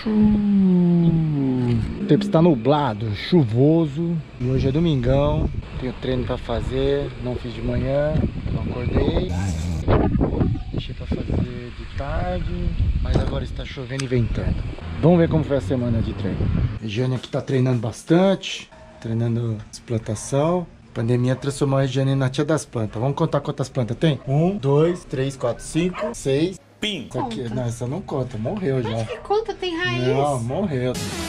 O tempo está nublado, chuvoso. E hoje é domingão. Tenho treino para fazer. Não fiz de manhã, não acordei. Deixei para fazer de tarde. Mas agora está chovendo e ventando. Vamos ver como foi a semana de treino. A Jane aqui está treinando bastante. Treinando explantação. A pandemia transformou a Jane na tia das plantas. Vamos contar quantas plantas tem? 1, 2, 3, 4, 5, 6. Pim. Essa aqui, não, essa não conta, morreu já. Mas que conta, tem raiz? Não, morreu.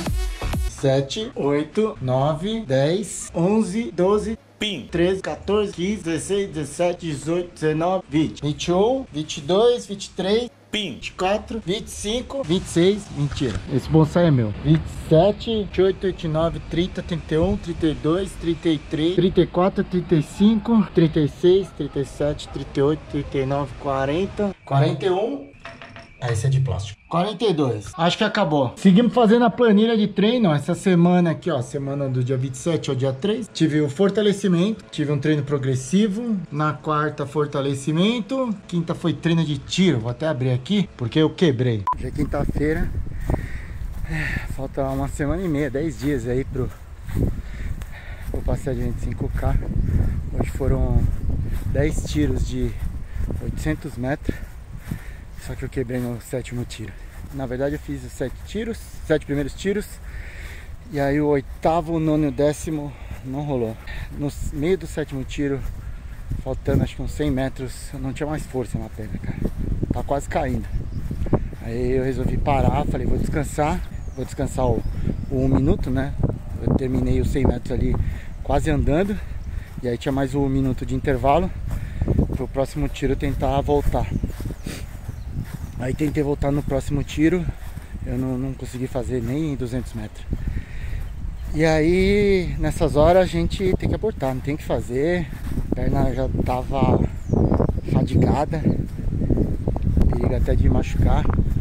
7, 8, 9, 10, 11, 12, pim. 13, 14, 15, 16, 17, 18, 19, 20. 21, 22, 23, pim. 24, 25, 26, mentira. Esse bonsai é meu. 27, 28, 29, 30, 31, 32, 33, 34, 35, 36, 37, 38, 39, 40, 41. Esse é de plástico. 42. Acho que acabou. Seguimos fazendo a planilha de treino. Essa semana aqui, ó. Semana do dia 27 ao dia 3. Tive o fortalecimento. Tive um treino progressivo. Na quarta, fortalecimento. Quinta foi treino de tiro. Vou até abrir aqui, porque eu quebrei. Hoje é quinta-feira. Falta uma semana e meia, 10 dias aí pro passeio de 25K. Hoje foram 10 tiros de 800 metros. Só que eu quebrei no 7º tiro. Na verdade eu fiz os 7 primeiros tiros. E aí o 8º, o 9º e o 10º não rolou. No meio do 7º tiro, faltando acho que uns 100 metros, eu não tinha mais força na perna, cara. Tá quase caindo. Aí eu resolvi parar, falei, vou descansar. Vou descansar o 1 minuto, né? Eu terminei os 100 metros ali quase andando. E aí tinha mais 1 minuto de intervalo. Pro próximo tiro eu tentar voltar. Aí tentei voltar no próximo tiro, eu não consegui fazer nem 200 metros. E aí, nessas horas a gente tem que abortar, não tem o que fazer. A perna já tava fadigada, perigo até de machucar.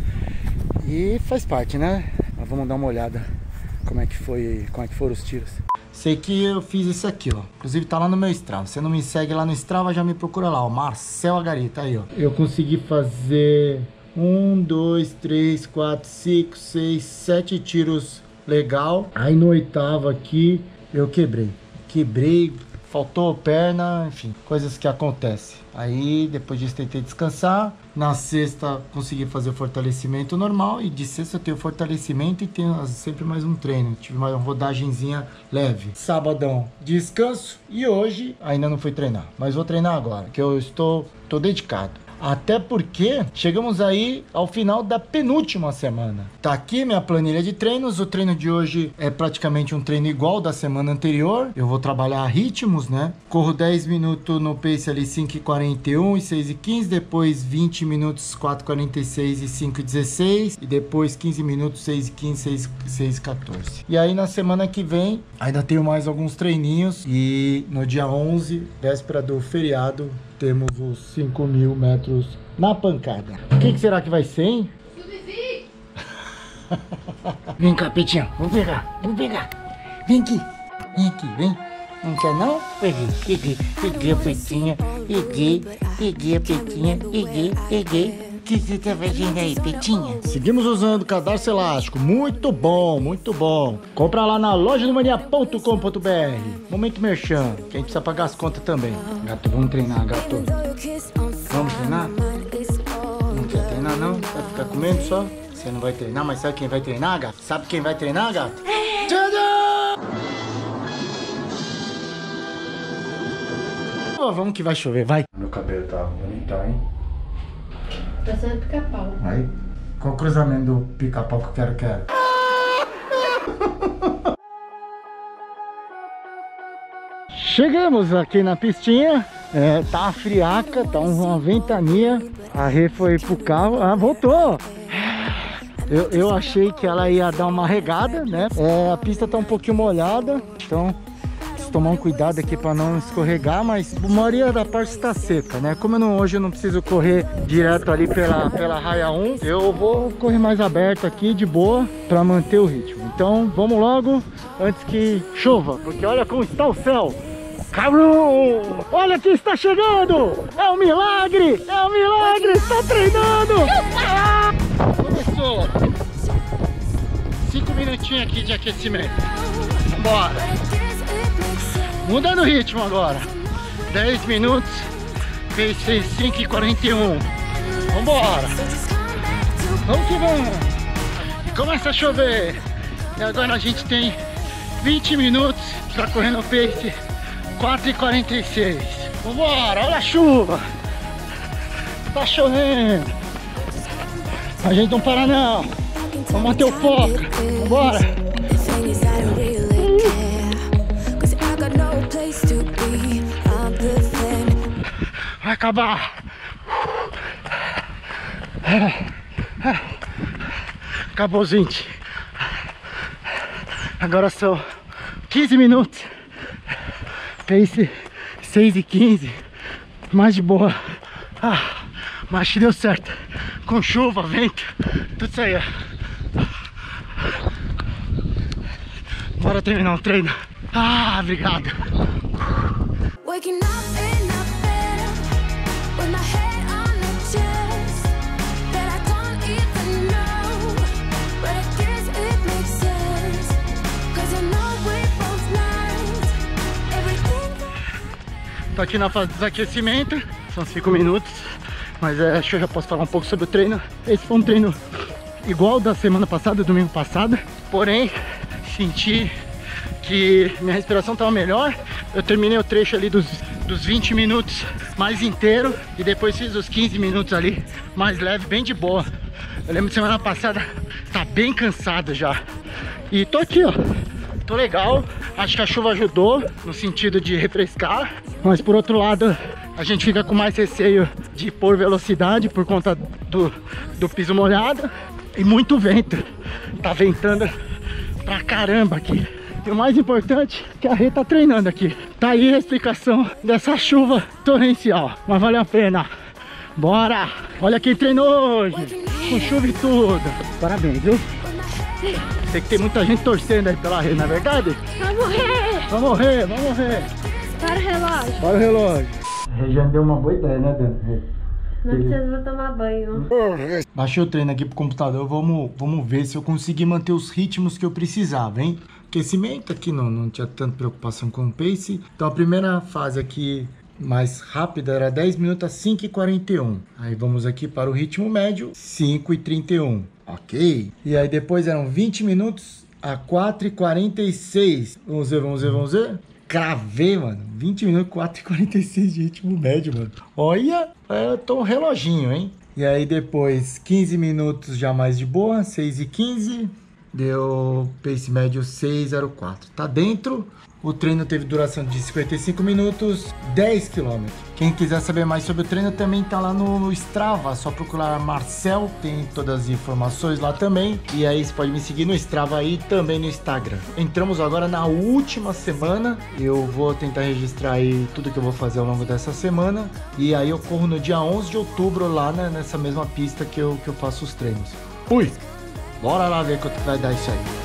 E faz parte, né? Mas vamos dar uma olhada como é que foram os tiros. Sei que eu fiz isso aqui, ó. Inclusive tá lá no meu Strava. Se você não me segue lá no Strava, já me procura lá, ó. Marcel Agarita, aí, ó. Eu consegui fazer 1, 2, 3, 4, 5, 6, 7 tiros legal. Aí no 8º aqui eu quebrei, faltou perna, enfim, coisas que acontecem. Aí depois disso tentei descansar. Na sexta consegui fazer o fortalecimento normal. E de sexta eu tenho fortalecimento e tenho sempre mais um treino. Tive uma rodagenzinha leve. Sabadão descanso. E hoje ainda não fui treinar, mas vou treinar agora, que eu tô dedicado. Até porque chegamos aí ao final da penúltima semana. Tá aqui minha planilha de treinos. O treino de hoje é praticamente um treino igual da semana anterior. Eu vou trabalhar ritmos, né? Corro 10 minutos no pace ali 5h41 e 6h15. Depois 20 minutos 4h46 e 5h16. E depois 15 minutos 6h15, 6h14. E aí na semana que vem ainda tenho mais alguns treininhos. E no dia 11, véspera do feriado, temos os 5.000 metros na pancada. O que será que vai ser, hein? Vem cá, Petinha. Vamos pegar. Vem aqui. Vem. Não quer não? Peguei a Petinha. Peguei a Petinha. Peguei. O que você tá fazendo aí, Petinha? Seguimos usando o cadarço elástico. Muito bom. Compra lá na lojadomania.com.br. Momento merchan, que a gente precisa pagar as contas também. Gato, vamos treinar, gato. Vamos treinar? Não quer treinar, não? Vai ficar comendo só? Você não vai treinar, mas sabe quem vai treinar, gato? Sabe quem vai treinar, gato? Vamos que vai chover, vai. Meu cabelo tá bonitão, hein? Tá sendo pica-pau. Aí, qual o cruzamento do pica-pau que eu quero? Chegamos aqui na pistinha. Tá uma friaca, tá uma ventania. A Rê foi pro carro. Ah, voltou! Eu achei que ela ia dar uma regada, né? A pista tá um pouquinho molhada, então tomar um cuidado aqui para não escorregar, mas a maioria da parte está seca, né? Como hoje eu não preciso correr direto ali pela raia 1, eu vou correr mais aberto aqui, de boa, para manter o ritmo. Então vamos logo, antes que chova, porque olha como está o céu. Cabrão! Olha quem está chegando! É um milagre! Está treinando! Começou! minutinhos aqui de aquecimento. Vambora. Mudando o ritmo agora. 10 minutos. Fez 5h41. Vambora. Vamos que vamos. Começa a chover. E agora a gente tem 20 minutos pra correr no pace 4h46. Vambora, olha a chuva. Tá chovendo. A gente não para não. Vamos manter o foco. Vambora. Vai acabar. Acabou os 20. Agora são 15 minutos. Pace 6h15. Mais de boa. Mas que deu certo. Com chuva, vento, tudo isso aí. Bora terminar o treino. Obrigado. Tô aqui na fase do aquecimento. São 5 minutos. Mas acho que eu já posso falar um pouco sobre o treino. Esse foi um treino igual da semana passada, domingo passado. Porém, senti que minha respiração estava melhor. Eu terminei o trecho ali dos 20 minutos mais inteiro. E depois fiz os 15 minutos ali mais leve, bem de boa. Eu lembro de semana passada, tá bem cansado já. E tô aqui, ó. Tô legal. Acho que a chuva ajudou no sentido de refrescar. Mas por outro lado, a gente fica com mais receio de pôr velocidade por conta do piso molhado e muito vento. Tá ventando pra caramba aqui. E o mais importante é que a Rê tá treinando aqui. Tá aí a explicação dessa chuva torrencial. Mas vale a pena. Bora! Olha quem treinou hoje. Com chuva e tudo. Parabéns, viu? Tem que ter muita gente torcendo aí pela Rê, não é verdade? Vai morrer! Vai morrer, vai morrer. Para o relógio. Para o relógio. A Rê já deu uma boa ideia, né, Dan? Não precisa tomar banho. Baixei o treino aqui pro computador. Vamos ver se eu consegui manter os ritmos que eu precisava, hein? Aquecimento aqui não tinha tanta preocupação com o pace. Então a primeira fase aqui mais rápida era 10 minutos a 5h41. Aí vamos aqui para o ritmo médio, 5h31. Ok. E aí depois eram 20 minutos a 4h46. Vamos ver. Cravei, mano. 20 minutos, 4h46 de ritmo médio, mano. Olha, eu tô um reloginho, hein? E aí depois 15 minutos já mais de boa, 6h15. Deu pace médio 6h04. Tá dentro. O treino teve duração de 55 minutos, 10 km. Quem quiser saber mais sobre o treino também tá lá no Strava. Só procurar Marcel, tem todas as informações lá também. E aí você pode me seguir no Strava e também no Instagram. Entramos agora na última semana. Eu vou tentar registrar aí tudo que eu vou fazer ao longo dessa semana. E aí eu corro no dia 11 de outubro lá nessa mesma pista que eu faço os treinos. Fui! Bora lá ver quanto vai dar isso aí.